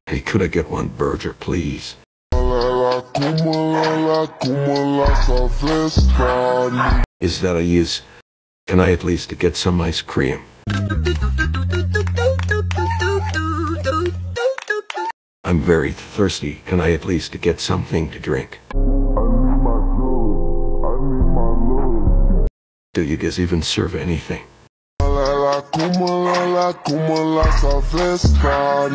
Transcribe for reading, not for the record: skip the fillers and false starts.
Hey, could I get one burger, please? Kumalala Savesta. Is that a yes? Can I at least get some ice cream? I'm very thirsty. Can I at least get something to drink? Do you guys even serve anything? Kumalala Savesta.